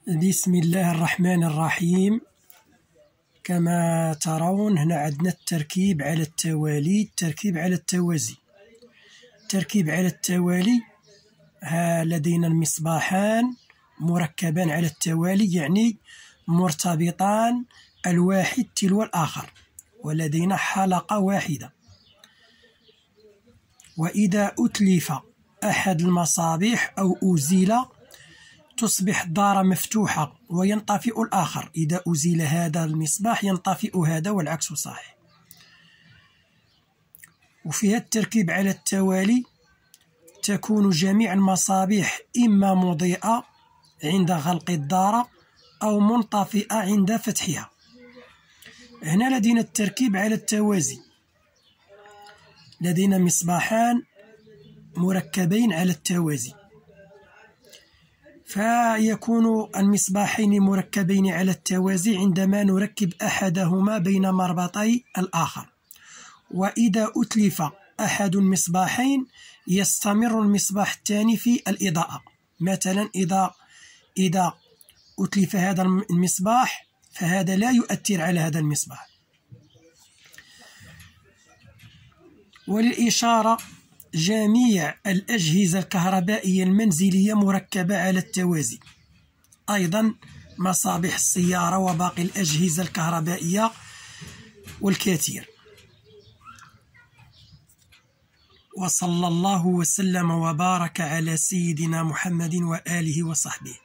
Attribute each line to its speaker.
Speaker 1: بسم الله الرحمن الرحيم. كما ترون هنا عندنا التركيب على التوالي، التركيب على التوازي. التركيب على التوالي، لدينا المصباحان مركبان على التوالي، يعني مرتبطان الواحد تلو الآخر، ولدينا حلقة واحدة. وإذا أتلف أحد المصابيح أو أزيل تصبح الدارة مفتوحة وينطفئ الآخر. إذا أزيل هذا المصباح ينطفئ هذا والعكس صحيح. وفي التركيب على التوالي تكون جميع المصابيح إما مضيئة عند غلق الدارة أو منطفئة عند فتحها. هنا لدينا التركيب على التوازي، لدينا مصباحان مركبين على التوازي، فيكون المصباحين مركبين على التوازي عندما نركب أحدهما بين مربطي الآخر. وإذا أتلف أحد المصباحين يستمر المصباح الثاني في الإضاءة. مثلا إذا أتلف هذا المصباح فهذا لا يؤثر على هذا المصباح. وللإشارة، جميع الأجهزة الكهربائية المنزلية مركبة على التوازي، أيضا مصابيح السيارة وباقي الأجهزة الكهربائية والكثير. وصلى الله وسلم وبارك على سيدنا محمد وآله وصحبه.